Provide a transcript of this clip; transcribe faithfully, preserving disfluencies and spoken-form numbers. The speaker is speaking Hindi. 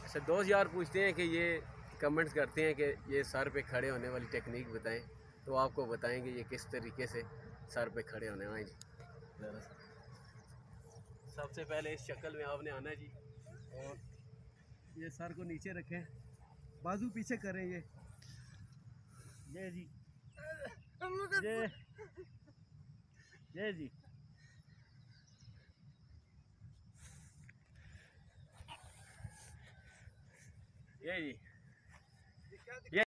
अच्छा, दोस्त यार पूछते हैं कि ये कमेंट्स करते हैं कि ये सर पे खड़े होने वाली टेक्निक बताएं, तो आपको बताएंगे ये किस तरीके से सर पे खड़े होने वाले जी। सबसे पहले इस शक्ल में आपने आना जी, और ये सर को नीचे रखें, बाजू पीछे करें, ये ये जी, ये ये जी, ये जी, ये